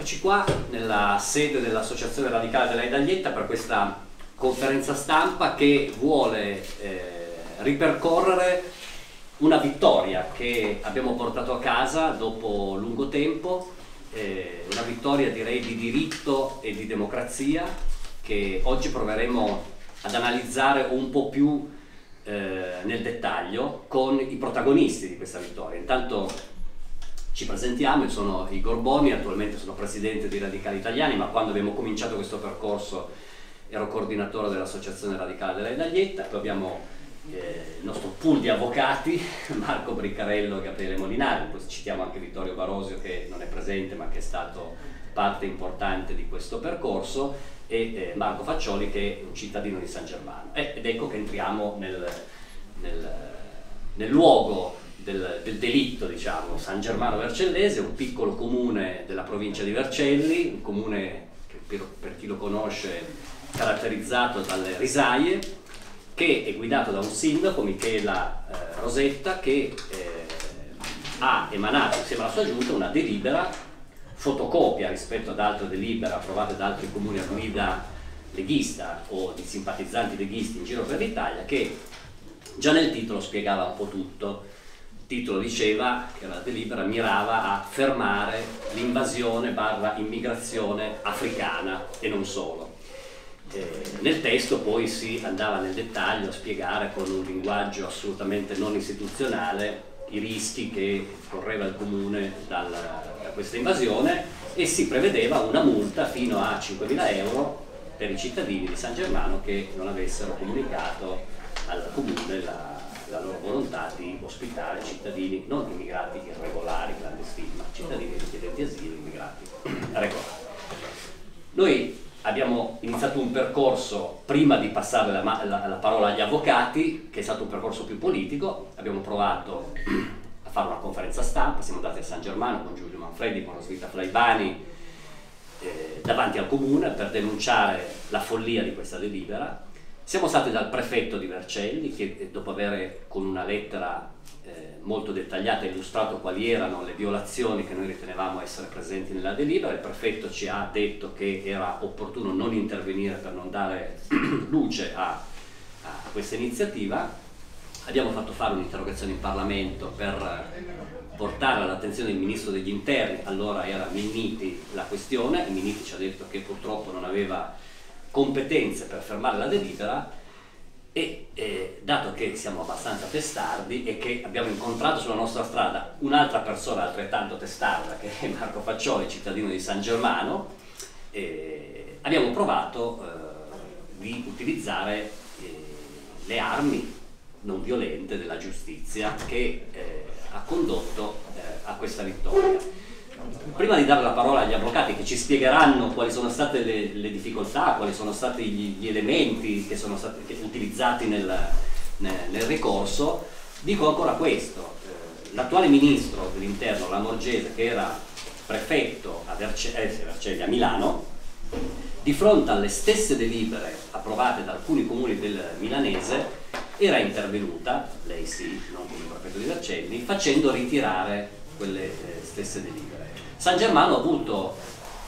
Eccoci qua nella sede dell'Associazione Radicale della Idaglietta per questa conferenza stampa che vuole ripercorrere una vittoria che abbiamo portato a casa dopo lungo tempo, una vittoria direi di diritto e di democrazia che oggi proveremo ad analizzare un po' più nel dettaglio con i protagonisti di questa vittoria. Intanto ci presentiamo, io sono Igor Boni, attualmente sono presidente di Radicali Italiani, ma quando abbiamo cominciato questo percorso ero coordinatore dell'Associazione Radicale della Idaglietta. Poi abbiamo il nostro pool di avvocati, Marco Briccarello e Gabriele Molinari, poi citiamo anche Vittorio Barosio che non è presente ma che è stato parte importante di questo percorso, e Marco Faccioli che è un cittadino di San Germano. Ed ecco che entriamo nel luogo del delitto, diciamo. San Germano Vercellese, un piccolo comune della provincia di Vercelli, un comune che per chi lo conosce caratterizzato dalle risaie, che è guidato da un sindaco, Michela Rosetta, che ha emanato insieme alla sua giunta una delibera, fotocopia rispetto ad altre delibere approvate da altri comuni a guida leghista o di simpatizzanti leghisti in giro per l'Italia, che già nel titolo spiegava un po' tutto. Il titolo diceva che la delibera mirava a fermare l'invasione / immigrazione africana e non solo. Nel testo poi si andava nel dettaglio a spiegare con un linguaggio assolutamente non istituzionale i rischi che correva il comune da questa invasione, e si prevedeva una multa fino a 5.000 euro per i cittadini di San Germano che non avessero comunicato al comune la loro volontà di ospitare cittadini non immigrati irregolari, clandestini, ma cittadini richiedenti asilo, immigrati regolari. Noi abbiamo iniziato un percorso, prima di passare la parola agli avvocati, che è stato un percorso più politico. Abbiamo provato a fare una conferenza stampa, siamo andati a San Germano con Giulio Manfredi, con Rosvita Flaivani, davanti al comune per denunciare la follia di questa delibera. Siamo stati dal prefetto di Vercelli che, dopo aver con una lettera molto dettagliata illustrato quali erano le violazioni che noi ritenevamo essere presenti nella delibera, il prefetto ci ha detto che era opportuno non intervenire per non dare luce a questa iniziativa. Abbiamo fatto fare un'interrogazione in Parlamento per portare all'attenzione del Ministro degli Interni, allora era Minniti, la questione. Minniti ci ha detto che purtroppo non aveva competenze per fermare la delibera, e dato che siamo abbastanza testardi e che abbiamo incontrato sulla nostra strada un'altra persona altrettanto testarda, che è Marco Faccioli, cittadino di San Germano, abbiamo provato di utilizzare le armi non violente della giustizia che ha condotto a questa vittoria. Prima di dare la parola agli avvocati che ci spiegheranno quali sono state le difficoltà, quali sono stati gli elementi che sono stati utilizzati nel ricorso, dico ancora questo. L'attuale ministro dell'Interno, Lamorgese, che era prefetto a Vercelli, a Milano, di fronte alle stesse delibere approvate da alcuni comuni del milanese, era intervenuta, lei sì, non come prefetto di Vercelli, facendo ritirare quelle stesse delibere. San Germano ha avuto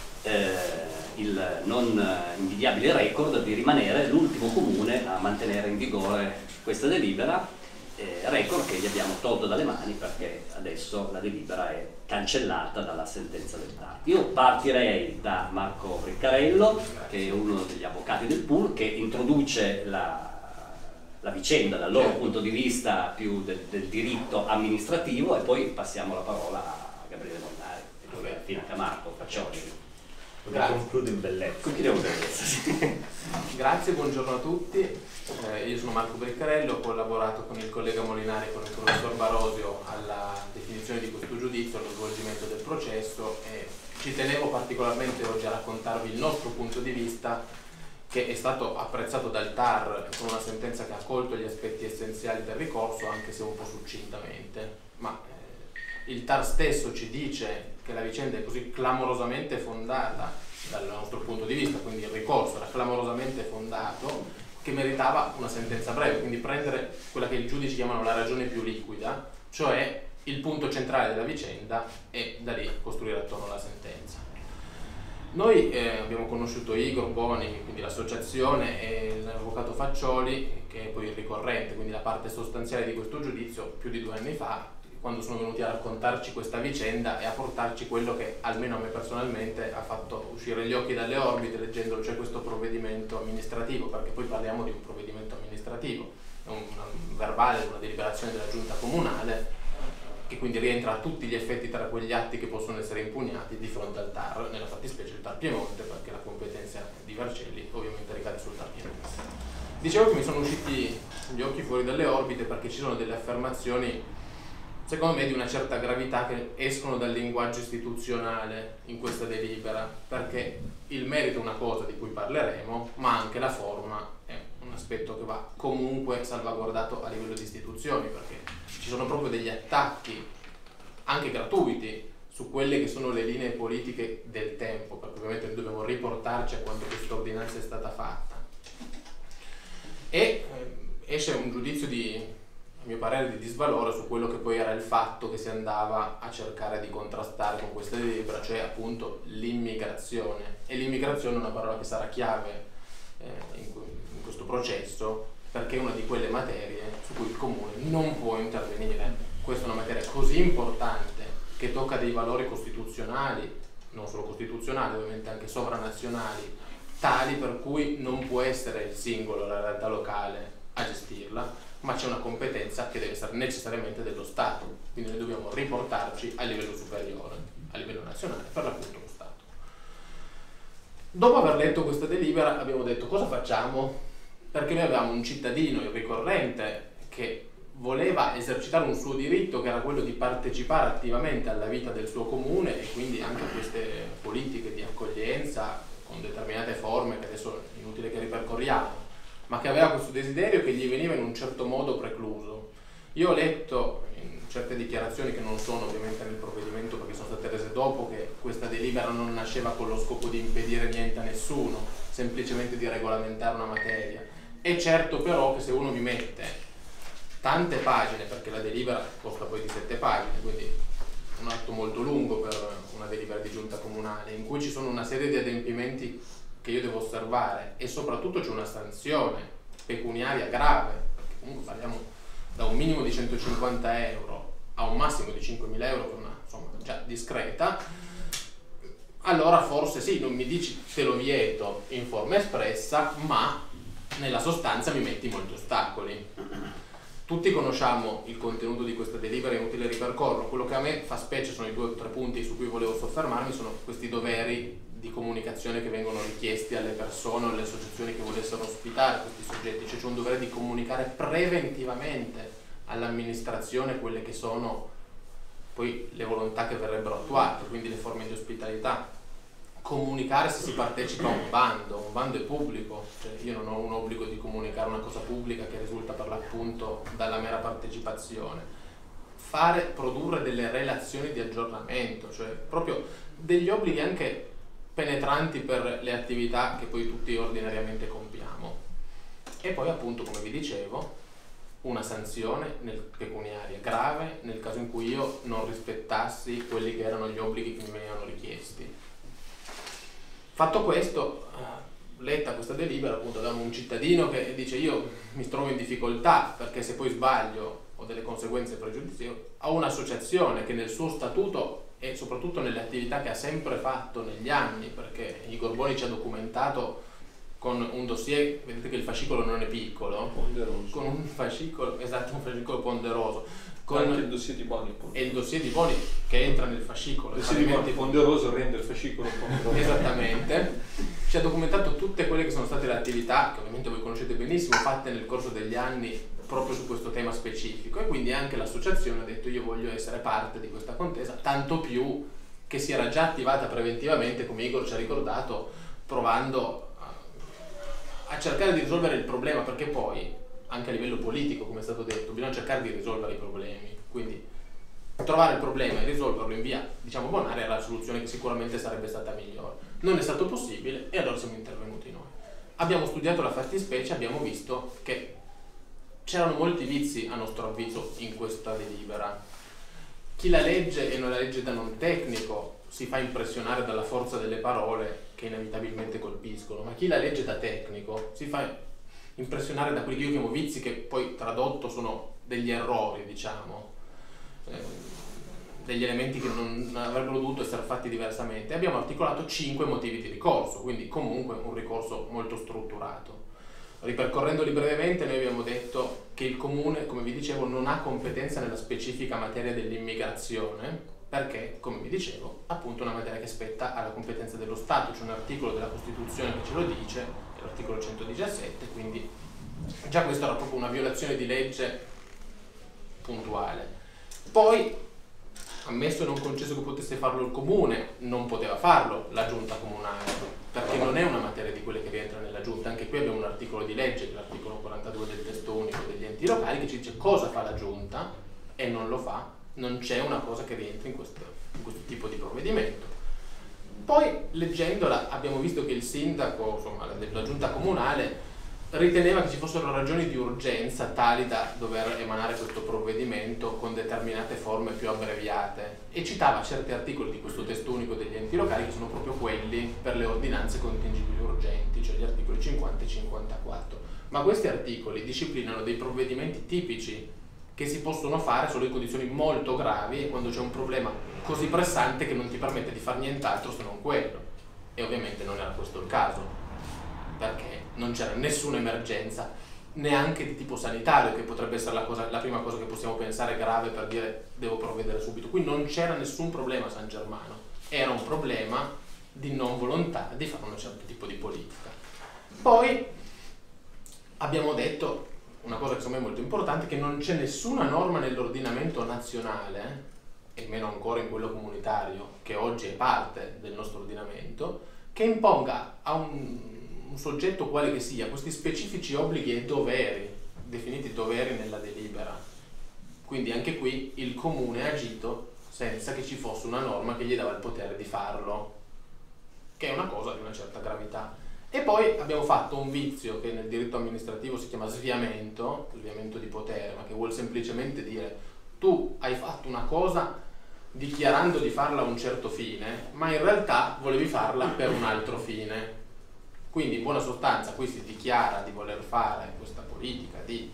il non invidiabile record di rimanere l'ultimo comune a mantenere in vigore questa delibera, record che gli abbiamo tolto dalle mani perché adesso la delibera è cancellata dalla sentenza del TAR. Io partirei da Marco Briccarello, che è uno degli avvocati del pool, che introduce la vicenda dal loro punto di vista più del diritto amministrativo, e poi passiamo la parola a Gabriele Molinari e poi fino a Marco Faccioli. Concludo in bellezza. Concludiamo in bellezza, sì. Grazie, buongiorno a tutti. Io sono Marco Beccarello, ho collaborato con il collega Molinari e con il professor Barosio alla definizione di questo giudizio, allo svolgimento del processo, e ci tenevo particolarmente oggi a raccontarvi il nostro punto di vista, che è stato apprezzato dal TAR con una sentenza che ha colto gli aspetti essenziali del ricorso, anche se un po' succintamente. Ma il TAR stesso ci dice che la vicenda è così clamorosamente fondata dal nostro punto di vista, quindi il ricorso era clamorosamente fondato, che meritava una sentenza breve, quindi prendere quella che i giudici chiamano la ragione più liquida, cioè il punto centrale della vicenda, e da lì costruire attorno alla sentenza. Noi abbiamo conosciuto Igor Boni, quindi l'associazione, e l'avvocato Faccioli, che è poi il ricorrente, quindi la parte sostanziale di questo giudizio, più di 2 anni fa, quando sono venuti a raccontarci questa vicenda e a portarci quello che almeno a me personalmente ha fatto uscire gli occhi dalle orbite leggendolo, cioè questo provvedimento amministrativo, perché poi parliamo di un provvedimento amministrativo, è un verbale, una deliberazione della giunta comunale, che quindi rientra a tutti gli effetti tra quegli atti che possono essere impugnati di fronte al TAR, nella fattispecie il TAR Piemonte, perché la competenza di Vercelli ovviamente ricade sul TAR Piemonte. Dicevo che mi sono usciti gli occhi fuori dalle orbite perché ci sono delle affermazioni, secondo me, di una certa gravità che escono dal linguaggio istituzionale in questa delibera, perché il merito è una cosa di cui parleremo, ma anche la forma è un aspetto che va comunque salvaguardato a livello di istituzioni, perché ci sono proprio degli attacchi, anche gratuiti, su quelle che sono le linee politiche del tempo, perché ovviamente dobbiamo riportarci a quando questa ordinanza è stata fatta. E esce un giudizio a mio parere, di disvalore su quello che poi era il fatto che si andava a cercare di contrastare con questa delibera, cioè appunto l'immigrazione. E l'immigrazione è una parola che sarà chiave in questo processo, perché è una di quelle materie su cui il Comune non può intervenire. Questa è una materia così importante che tocca dei valori costituzionali, non solo costituzionali, ovviamente anche sovranazionali, tali per cui non può essere il singolo, la realtà locale a gestirla, ma c'è una competenza che deve essere necessariamente dello Stato, quindi noi dobbiamo riportarci a livello superiore, a livello nazionale, per l'appunto lo Stato. Dopo aver letto questa delibera abbiamo detto: cosa facciamo? Perché noi avevamo un cittadino, il ricorrente, che voleva esercitare un suo diritto, che era quello di partecipare attivamente alla vita del suo comune e quindi anche a queste politiche di accoglienza con determinate forme che adesso è inutile che ripercorriamo, ma che aveva questo desiderio che gli veniva in un certo modo precluso. Io ho letto in certe dichiarazioni, che non sono ovviamente nel provvedimento perché sono state rese dopo, che questa delibera non nasceva con lo scopo di impedire niente a nessuno, semplicemente di regolamentare una materia. È certo però che se uno mi mette tante pagine, perché la delibera costa poi di 7 pagine, quindi un atto molto lungo per una delibera di giunta comunale, in cui ci sono una serie di adempimenti che io devo osservare e soprattutto c'è una sanzione pecuniaria grave, perché comunque parliamo da un minimo di 150 euro a un massimo di 5.000 euro, per una somma già discreta, allora forse sì, non mi dici te lo vieto in forma espressa, ma nella sostanza mi metti molti ostacoli. Tutti conosciamo il contenuto di questa delibera, è inutile ripercorrerlo. Quello che a me fa specie sono i 2 o 3 punti su cui volevo soffermarmi, sono questi doveri di comunicazione che vengono richiesti alle persone o alle associazioni che volessero ospitare questi soggetti, cioè c'è un dovere di comunicare preventivamente all'amministrazione quelle che sono poi le volontà che verrebbero attuate, quindi le forme di ospitalità. Comunicare se si partecipa a un bando è pubblico, cioè io non ho un obbligo di comunicare una cosa pubblica che risulta per l'appunto dalla mera partecipazione. Produrre delle relazioni di aggiornamento, cioè proprio degli obblighi anche penetranti per le attività che poi tutti ordinariamente compiamo. E poi appunto, come vi dicevo, una sanzione pecuniaria grave nel caso in cui io non rispettassi quelli che erano gli obblighi che mi venivano richiesti. Fatto questo, letta questa delibera, appunto abbiamo un cittadino che dice: io mi trovo in difficoltà perché se poi sbaglio ho delle conseguenze pregiudiziali. Ho un'associazione che nel suo statuto e soprattutto nelle attività che ha sempre fatto negli anni, perché Igor Boni ci ha documentato con un dossier, vedete che il fascicolo non è piccolo, ponderoso. Con un fascicolo, esatto, un fascicolo ponderoso. Con anche il dossier di Boni. E il dossier di Boni che entra nel fascicolo. Il dossier di Boni ponderoso rende il fascicolo ponderoso. Esattamente. Ci ha documentato tutte quelle che sono state le attività, che ovviamente voi conoscete benissimo, fatte nel corso degli anni proprio su questo tema specifico, e quindi anche l'associazione ha detto: io voglio essere parte di questa contesa, tanto più che si era già attivata preventivamente, come Igor ci ha ricordato, provando a cercare di risolvere il problema, perché poi anche a livello politico, come è stato detto, bisogna cercare di risolvere i problemi, quindi trovare il problema e risolverlo in via, diciamo, bonaria era la soluzione che sicuramente sarebbe stata migliore. Non è stato possibile e allora siamo intervenuti noi. Abbiamo studiato la fattispecie, abbiamo visto che c'erano molti vizi, a nostro avviso, in questa delibera. Chi la legge e non la legge da non tecnico si fa impressionare dalla forza delle parole che inevitabilmente colpiscono, ma chi la legge da tecnico si fa impressionare da quelli che io chiamo vizi, che poi tradotto sono degli errori, diciamo, degli elementi che non avrebbero dovuto essere fatti diversamente. Abbiamo articolato 5 motivi di ricorso, quindi comunque un ricorso molto strutturato. Ripercorrendoli brevemente, noi abbiamo detto che il Comune, come vi dicevo, non ha competenza nella specifica materia dell'immigrazione, perché, come vi dicevo, appunto è una materia che spetta alla competenza dello Stato. C'è un articolo della Costituzione che ce lo dice, è l'articolo 117, quindi già questa era proprio una violazione di legge puntuale. Poi, ammesso e non concesso che potesse farlo il Comune, non poteva farlo la Giunta Comunale, perché non è una materia di quelle che rientra nella Giunta. Anche qui abbiamo un articolo di legge, che è l'articolo 42 del testo unico degli enti locali, che ci dice cosa fa la Giunta e non lo fa. Non c'è una cosa che rientra in questo tipo di provvedimento. Poi, leggendola, abbiamo visto che il sindaco, insomma, della Giunta Comunale, riteneva che ci fossero ragioni di urgenza tali da dover emanare questo provvedimento con determinate forme più abbreviate, e citava certi articoli di questo testo unico degli enti locali che sono proprio quelli per le ordinanze contingibili urgenti, cioè gli articoli 50 e 54. Ma questi articoli disciplinano dei provvedimenti tipici che si possono fare solo in condizioni molto gravi e quando c'è un problema così pressante che non ti permette di fare nient'altro se non quello. E ovviamente non era questo il caso, perché non c'era nessuna emergenza, neanche di tipo sanitario, che potrebbe essere la prima cosa che possiamo pensare grave per dire devo provvedere subito. Qui non c'era nessun problema a San Germano, era un problema di non volontà di fare un certo tipo di politica. Poi abbiamo detto una cosa che secondo me è molto importante, che non c'è nessuna norma nell'ordinamento nazionale, e meno ancora in quello comunitario, che oggi è parte del nostro ordinamento, che imponga a un soggetto quale che sia questi specifici obblighi e doveri, definiti doveri nella delibera. Quindi anche qui il Comune ha agito senza che ci fosse una norma che gli dava il potere di farlo, che è una cosa di una certa gravità. E poi abbiamo fatto un vizio che nel diritto amministrativo si chiama sviamento di potere, ma che vuol semplicemente dire tu hai fatto una cosa dichiarando di farla a un certo fine, ma in realtà volevi farla per un altro fine. Quindi in buona sostanza qui si dichiara di voler fare questa politica di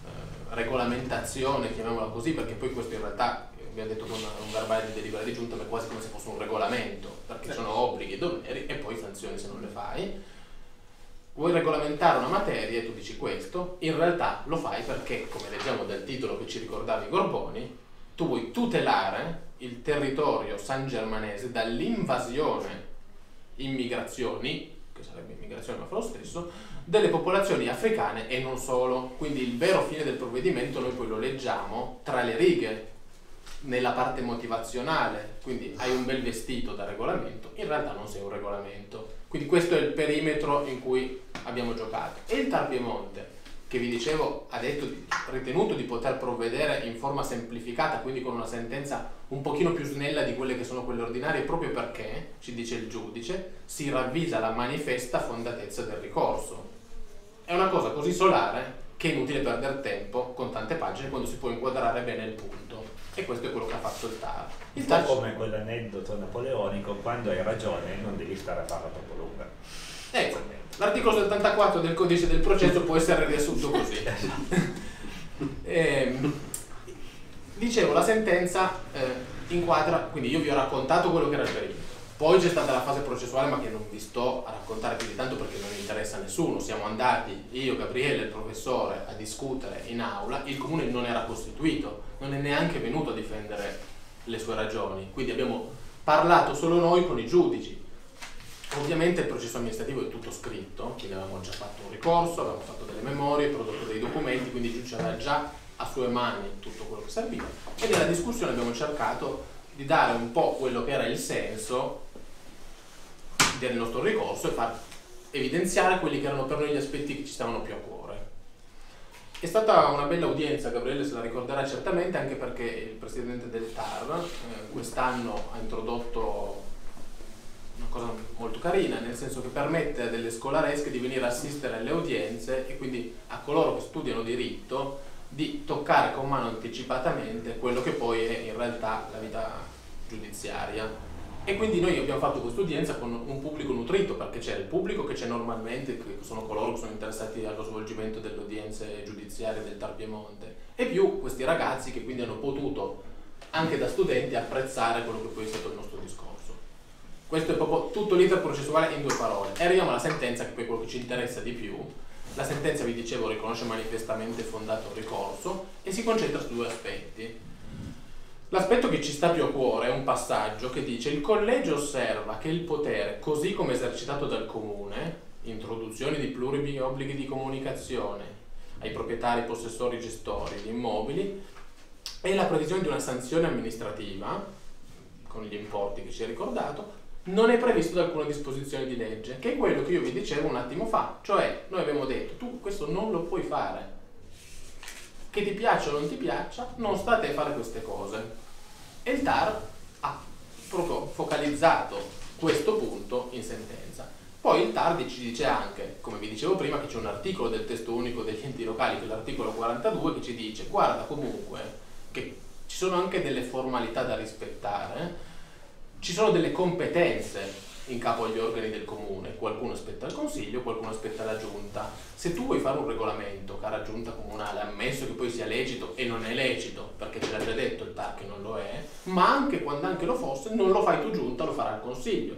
regolamentazione, chiamiamola così, perché poi questo in realtà, abbiamo detto con un verbale di delibera di giunta, ma è quasi come se fosse un regolamento, perché sono obblighi e doveri e poi sanzioni se non le fai. Vuoi regolamentare una materia e tu dici questo, in realtà lo fai perché, come leggiamo dal titolo che ci ricordavi Gorboni, tu vuoi tutelare il territorio sangermanese dall'invasione, immigrazioni, che sarebbe immigrazione ma fa lo stesso, delle popolazioni africane e non solo. Quindi il vero fine del provvedimento noi poi lo leggiamo tra le righe, nella parte motivazionale, quindi hai un bel vestito da regolamento, in realtà non sei un regolamento. Quindi questo è il perimetro in cui abbiamo giocato. E il TAR Piemonte, che vi dicevo, ha ritenuto di poter provvedere in forma semplificata, quindi con una sentenza un pochino più snella di quelle che sono quelle ordinarie, proprio perché, ci dice il giudice, si ravvisa la manifesta fondatezza del ricorso. È una cosa così solare che è inutile perdere tempo con tante pagine quando si può inquadrare bene il punto. E questo è quello che ha fatto il TAR. Il TAR, come quell'aneddoto napoleonico, quando hai ragione non devi stare a farla troppo lunga. Ecco, l'articolo 74 del codice del processo può essere riassunto così. Dicevo, la sentenza inquadra, quindi io vi ho raccontato quello che era il perimetro. Poi c'è stata la fase processuale, ma che non vi sto a raccontare più di tanto perché non interessa a nessuno. Siamo andati, io, Gabriele e il professore, a discutere in aula. Il comune non era costituito, non è neanche venuto a difendere le sue ragioni. Quindi abbiamo parlato solo noi con i giudici. Ovviamente il processo amministrativo è tutto scritto, quindi avevamo già fatto un ricorso, avevamo fatto delle memorie, prodotto dei documenti, quindi il giudice aveva già a sue mani tutto quello che serviva. E nella discussione abbiamo cercato di dare un po' quello che era il senso del nostro ricorso e far evidenziare quelli che erano per noi gli aspetti che ci stavano più a cuore. È stata una bella udienza, Gabriele se la ricorderà certamente, anche perché il presidente del TAR quest'anno ha introdotto una cosa molto carina, nel senso che permette a delle scolaresche di venire a assistere alle udienze e quindi a coloro che studiano diritto di toccare con mano anticipatamente quello che poi è in realtà la vita giudiziaria. E quindi noi abbiamo fatto questa udienza con un pubblico nutrito, perché c'era il pubblico che c'è normalmente, che sono coloro che sono interessati allo svolgimento delle udienze giudiziarie del TAR Piemonte, e più questi ragazzi che quindi hanno potuto, anche da studenti, apprezzare quello che poi è stato il nostro discorso. Questo è proprio tutto l'iter processuale in 2 parole. E arriviamo alla sentenza, che poi è quello che ci interessa di più. La sentenza, vi dicevo, riconosce manifestamente fondato il ricorso e si concentra su 2 aspetti. L'aspetto che ci sta più a cuore è un passaggio che dice: il collegio osserva che il potere, così come esercitato dal comune, introduzione di plurimi obblighi di comunicazione ai proprietari, possessori, gestori di immobili, e la previsione di una sanzione amministrativa con gli importi che ci è ricordato, non è previsto da alcuna disposizione di legge, che è quello che io vi dicevo un attimo fa. Cioè, noi abbiamo detto: tu questo non lo puoi fare, che ti piaccia o non ti piaccia, non state a fare queste cose. E il TAR ha proprio focalizzato questo punto in sentenza. Poi il TAR ci dice anche, come vi dicevo prima, che c'è un articolo del testo unico degli enti locali, che è l'articolo 42, che ci dice: guarda, comunque, che ci sono anche delle formalità da rispettare, ci sono delle competenze in capo agli organi del comune, qualcuno aspetta al consiglio, qualcuno aspetta alla giunta. Se tu vuoi fare un regolamento, cara giunta comunale, ammesso che poi sia lecito, e non è lecito perché ce l'ha già detto il TAR che non lo è, ma anche quando anche lo fosse, non lo fai tu giunta, lo farà il consiglio.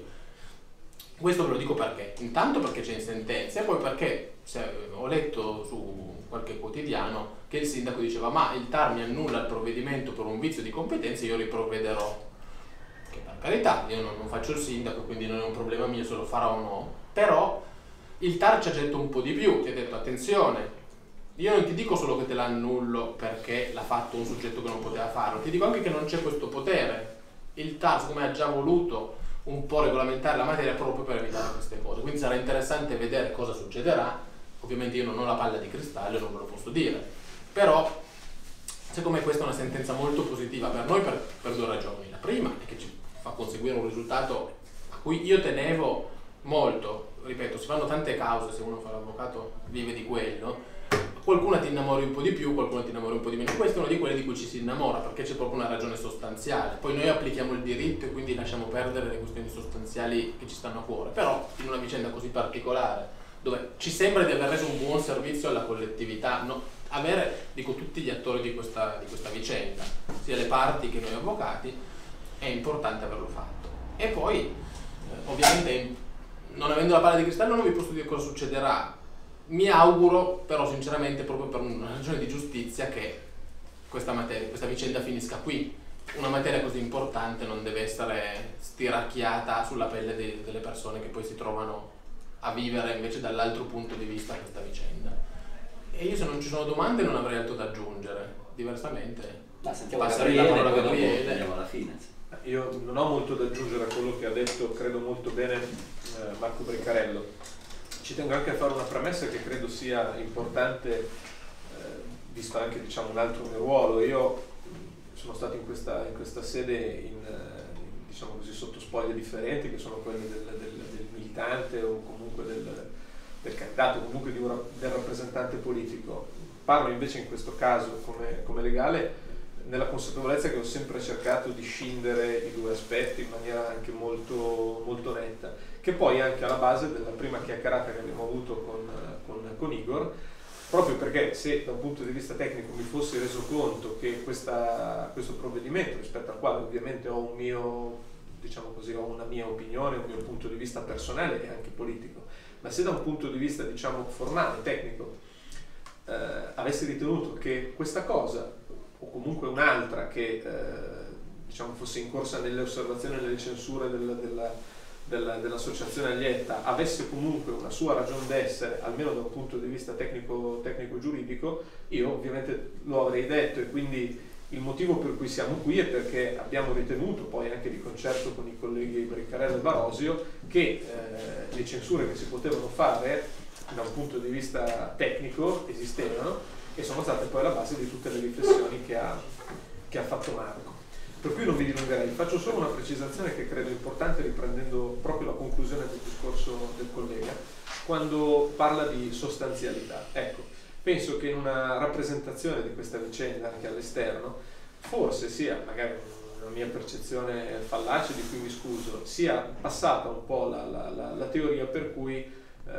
Questo ve lo dico perché? Intanto perché c'è in sentenza, e poi perché ho letto su qualche quotidiano che il sindaco diceva: ma il TAR mi annulla il provvedimento per un vizio di competenza, io riprovvederò. Che per carità, io non faccio il sindaco, quindi non è un problema mio se lo farà o no, però il TAR ci ha detto un po' di più, ti ha detto: attenzione, io non ti dico solo che te l'annullo perché l'ha fatto un soggetto che non poteva farlo, ti dico anche che non c'è questo potere. Il TAR, siccome ha già voluto un po' regolamentare la materia proprio per evitare queste cose, quindi sarà interessante vedere cosa succederà. Ovviamente io non ho la palla di cristallo, non ve lo posso dire, però secondo me questa è una sentenza molto positiva per noi per 2 ragioni. La prima è che ci fa conseguire un risultato a cui io tenevo molto. Ripeto, si fanno tante cause, se uno fa l'avvocato vive di quello, qualcuna ti innamori un po' di più, qualcuna ti innamori un po' di meno. Questa è una di quelle di cui ci si innamora, perché c'è proprio una ragione sostanziale. Poi noi applichiamo il diritto e quindi lasciamo perdere le questioni sostanziali che ci stanno a cuore, però in una vicenda così particolare, dove ci sembra di aver reso un buon servizio alla collettività, avere, dico, tutti gli attori di questa vicenda, sia le parti che noi avvocati, è importante averlo fatto. E poi ovviamente, non avendo la palla di cristallo, non vi posso dire cosa succederà. Mi auguro però sinceramente, proprio per una ragione di giustizia, che questa vicenda finisca qui. Una materia così importante non deve essere stiracchiata sulla pelle delle persone che poi si trovano a vivere invece dall'altro punto di vista questa vicenda. E io, se non ci sono domande, non avrei altro da aggiungere. Diversamente passerei la parola a Gabriele. Andiamo alla fine. Io non ho molto da aggiungere a quello che ha detto, credo molto bene, Marco Breccarello. Ci tengo anche a fare una premessa che credo sia importante, visto anche, diciamo, un altro mio ruolo. Io sono stato in questa sede diciamo così, sotto spoglie differenti, che sono quelle del militante o comunque del candidato, comunque del rappresentante politico. Parlo invece in questo caso come legale, nella consapevolezza che ho sempre cercato di scindere i 2 aspetti in maniera anche molto, molto netta, che poi è anche alla base della prima chiacchierata che abbiamo avuto con Igor, proprio perché se da un punto di vista tecnico mi fossi reso conto che questo provvedimento, rispetto al quale ovviamente ho un mio, diciamo così, ho una mia opinione, un mio punto di vista personale e anche politico, ma se da un punto di vista, diciamo, formale, tecnico, avessi ritenuto che questa cosa, o comunque un'altra che diciamo fosse in corsa nelle osservazioni e nelle censure dell'associazione Aglietta, avesse comunque una sua ragion d'essere, almeno da un punto di vista tecnico-giuridico, io ovviamente lo avrei detto. E quindi il motivo per cui siamo qui è perché abbiamo ritenuto, poi anche di concerto con i colleghi Breccarello e Barosio, che le censure che si potevano fare da un punto di vista tecnico esistevano e sono state poi la base di tutte le riflessioni che ha fatto Marco. Per cui non vi dilungherei, faccio solo una precisazione che credo importante, riprendendo proprio la conclusione del discorso del collega, quando parla di sostanzialità. Ecco, penso che in una rappresentazione di questa vicenda anche all'esterno forse sia magari una mia percezione fallace di cui mi scuso, sia passata un po' la teoria per cui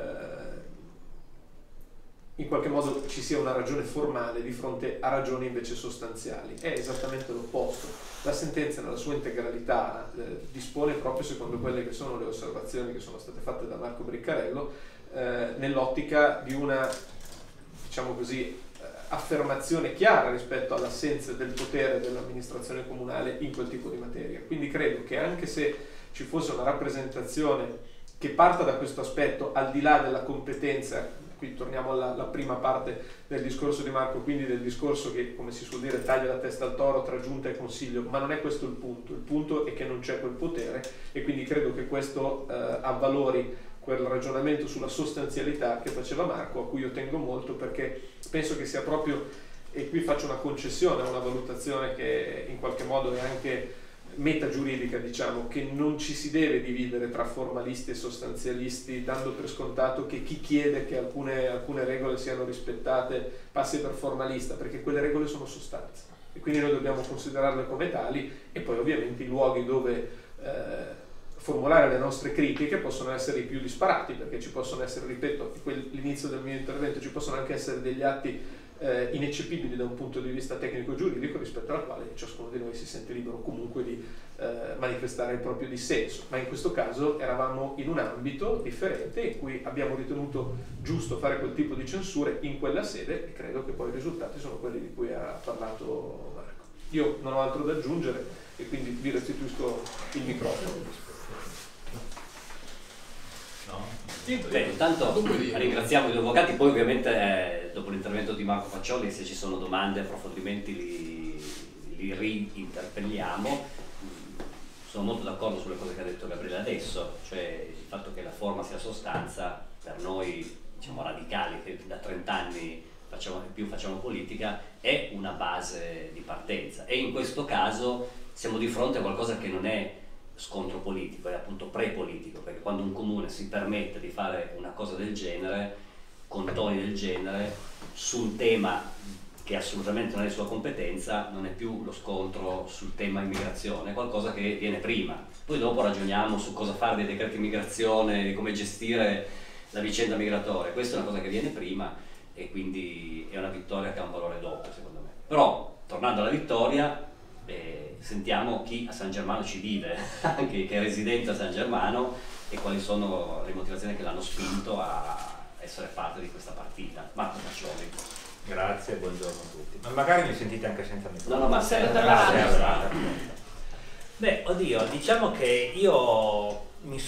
in qualche modo ci sia una ragione formale di fronte a ragioni invece sostanziali. È esattamente l'opposto. La sentenza nella sua integralità dispone proprio secondo quelle che sono le osservazioni che sono state fatte da Marco Briccarello nell'ottica di una, diciamo così, affermazione chiara rispetto all'assenza del potere dell'amministrazione comunale in quel tipo di materia. Quindi credo che anche se ci fosse una rappresentazione che parta da questo aspetto, al di là della competenza, qui torniamo alla prima parte del discorso di Marco, quindi del discorso che, come si suol dire, taglia la testa al toro tra giunta e consiglio, ma non è questo il punto è che non c'è quel potere, e quindi credo che questo avvalori quel ragionamento sulla sostanzialità che faceva Marco, a cui io tengo molto, perché penso che sia proprio, e qui faccio una concessione a una valutazione che in qualche modo è anche metagiuridica, diciamo, che non ci si deve dividere tra formalisti e sostanzialisti dando per scontato che chi chiede che alcune regole siano rispettate passi per formalista, perché quelle regole sono sostanza e quindi noi dobbiamo considerarle come tali, e poi ovviamente i luoghi dove formulare le nostre critiche possono essere i più disparati, perché ci possono essere, ripeto, l'inizio del mio intervento, ci possono anche essere degli atti ineccepibili da un punto di vista tecnico-giuridico rispetto alla quale ciascuno di noi si sente libero comunque di manifestare il proprio dissenso, ma in questo caso eravamo in un ambito differente in cui abbiamo ritenuto giusto fare quel tipo di censure in quella sede, e credo che poi i risultati sono quelli di cui ha parlato Marco. Io non ho altro da aggiungere e quindi vi restituisco il microfono. Intanto ringraziamo i due avvocati, poi ovviamente dopo l'intervento di Marco Faccioli, se ci sono domande, approfondimenti li rinterpelliamo. Sono molto d'accordo sulle cose che ha detto Gabriele adesso, cioè il fatto che la forma sia sostanza, per noi, diciamo, radicali, che da 30 anni facciamo politica, è una base di partenza, e in questo caso siamo di fronte a qualcosa che non è scontro politico, è appunto pre-politico, perché quando un comune si permette di fare una cosa del genere, con toni del genere, su un tema che assolutamente non è di sua competenza, non è più lo scontro sul tema immigrazione, è qualcosa che viene prima. Poi dopo ragioniamo su cosa fare dei decreti immigrazione, di come gestire la vicenda migratoria. Questa è una cosa che viene prima e quindi è una vittoria che ha un valore doppio, secondo me. Però, tornando alla vittoria, sentiamo chi a San Germano ci vive, anche che è residente a San Germano, e quali sono le motivazioni che l'hanno spinto a essere parte di questa partita. Marco Faccioli. Grazie, buongiorno a tutti. Ma magari mi sentite anche senza microfono. No, ma sei Beh, oddio, diciamo che io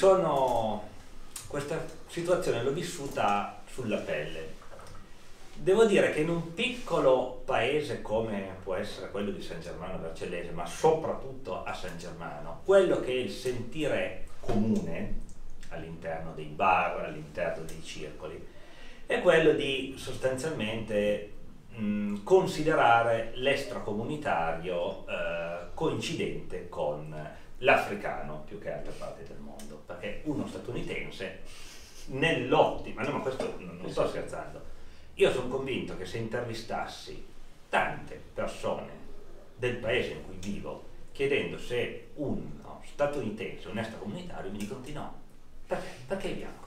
questa situazione l'ho vissuta sulla pelle. Devo dire che in un piccolo paese come può essere quello di San Germano Vercellese, ma soprattutto a San Germano, quello che è il sentire comune all'interno dei bar, all'interno dei circoli, è quello di sostanzialmente considerare l'extracomunitario coincidente con l'africano più che altre parti del mondo, perché uno statunitense nell'ottima, no, ma questo non sto scherzando, io sono convinto che se intervistassi tante persone del paese in cui vivo chiedendo se uno statunitense è un extracomunitario, mi dicono di no. Perché? Perché è bianco.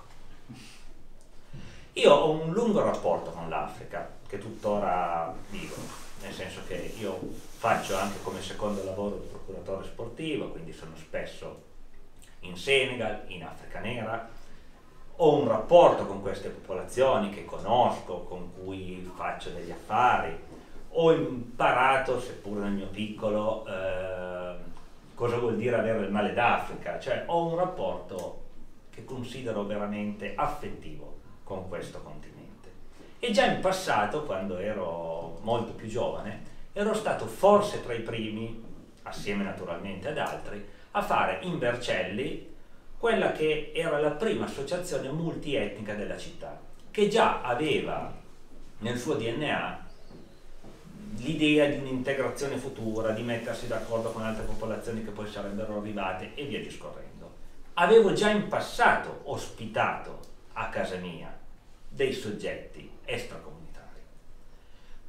Io ho un lungo rapporto con l'Africa, che tuttora vivo, nel senso che io faccio anche come secondo lavoro il procuratore sportivo, quindi sono spesso in Senegal, in Africa Nera, ho un rapporto con queste popolazioni che conosco, con cui faccio degli affari, ho imparato, seppur nel mio piccolo, cosa vuol dire avere il male d'Africa, cioè ho un rapporto che considero veramente affettivo con questo continente. E già in passato, quando ero molto più giovane, ero stato forse tra i primi, assieme naturalmente ad altri, a fare in Vercelli quella che era la prima associazione multietnica della città, che già aveva nel suo DNA l'idea di un'integrazione futura, di mettersi d'accordo con altre popolazioni che poi sarebbero arrivate e via discorrendo. Avevo già in passato ospitato a casa mia dei soggetti extracomunitari.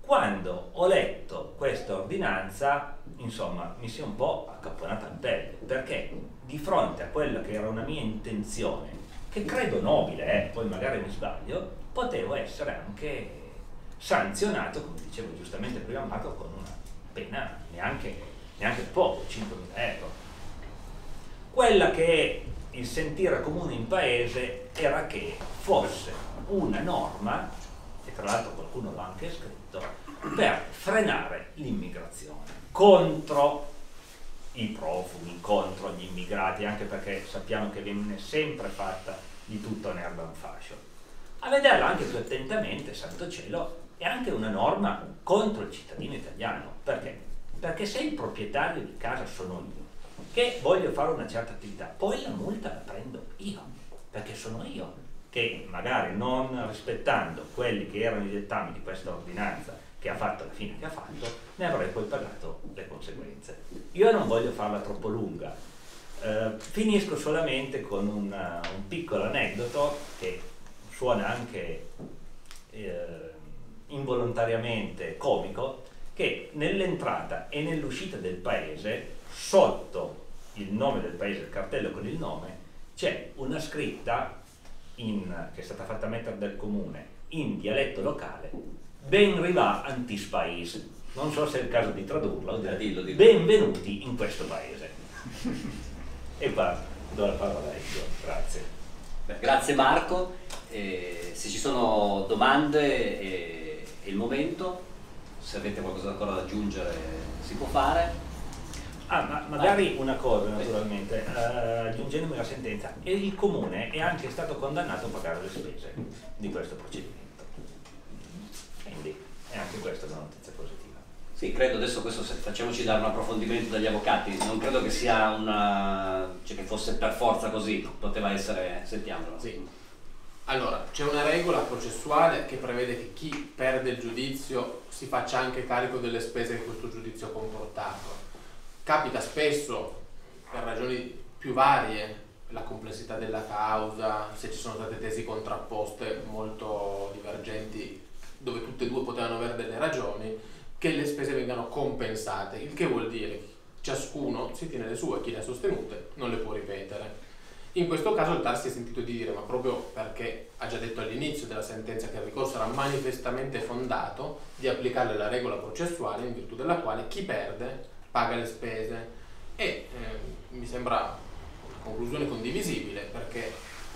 Quando ho letto questa ordinanza, insomma, mi si è un po' accapponata la pelle, perché di fronte a quella che era una mia intenzione, che credo nobile, poi magari mi sbaglio, potevo essere anche sanzionato, come dicevo giustamente prima Marco, con una pena neanche poco, 5.000 euro. Quella che è il sentire comune in paese era che fosse una norma, e tra l'altro qualcuno l'ha anche scritto, per frenare l'immigrazione contro i profughi, contro gli immigrati, anche perché sappiamo che viene sempre fatta di tutto in erba un fascio. A vederla anche più attentamente, santo cielo, è anche una norma contro il cittadino italiano. Perché? Perché se il proprietario di casa sono io, che voglio fare una certa attività, poi la multa la prendo io, perché sono io che magari non rispettando quelli che erano i dettami di questa ordinanza che ha fatto la fine che ha fatto, ne avrei poi pagato le conseguenze. Io non voglio farla troppo lunga, finisco solamente con un piccolo aneddoto che suona anche involontariamente comico, che nell'entrata e nell'uscita del paese, sotto il nome del paese, il cartello con il nome, c'è una scritta che è stata fatta mettere dal comune in dialetto locale: ben riva antis paese. Non so se è il caso di tradurlo. Dillo. Benvenuti in questo paese. E qua do la parola a Io. Grazie. Beh, grazie Marco. Se ci sono domande è il momento, se avete qualcosa ancora da aggiungere si può fare. Magari una cosa, naturalmente, aggiungendomi la sentenza, e il comune è anche stato condannato a pagare le spese di questo procedimento, quindi è anche questa una notizia positiva. Sì, credo adesso questo facciamoci dare un approfondimento dagli avvocati, non credo che sia cioè che fosse per forza così, poteva essere, sentiamolo. Sì. Allora, c'è una regola processuale che prevede che chi perde il giudizio si faccia anche carico delle spese che questo giudizio ha comportato. Capita spesso, per ragioni più varie, la complessità della causa, se ci sono state tesi contrapposte molto divergenti, dove tutte e due potevano avere delle ragioni, che le spese vengano compensate, il che vuol dire che ciascuno si tiene le sue, chi le ha sostenute non le può ripetere. In questo caso il TAR si è sentito di dire, ma proprio perché ha già detto all'inizio della sentenza che il ricorso era manifestamente fondato, di applicare la regola processuale in virtù della quale chi perde paga le spese, e mi sembra una conclusione condivisibile, perché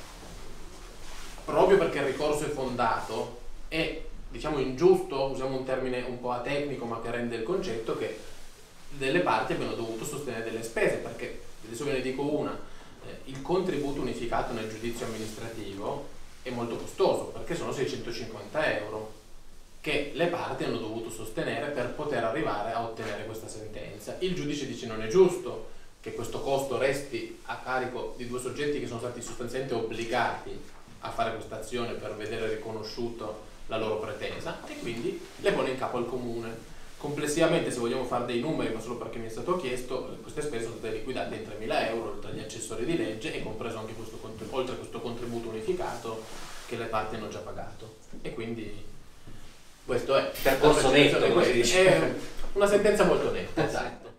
proprio perché il ricorso è fondato è, diciamo, ingiusto, usiamo un termine un po' atecnico ma che rende il concetto, che delle parti abbiano dovuto sostenere delle spese, perché adesso ve ne dico una: il contributo unificato nel giudizio amministrativo è molto costoso, perché sono 650 euro che le parti hanno dovuto sostenere per poter arrivare a ottenere questa sentenza. Il giudice dice non è giusto che questo costo resti a carico di due soggetti che sono stati sostanzialmente obbligati a fare questa azione per vedere riconosciuto la loro pretesa, e quindi le pone in capo al comune. Complessivamente, se vogliamo fare dei numeri, ma solo perché mi è stato chiesto, queste spese sono state liquidate in 3.000 euro oltre agli accessori di legge, e compreso anche oltre questo contributo unificato che le parti hanno già pagato. E quindi questo è percorso netto, come si dice. È una sentenza molto netta, esatto.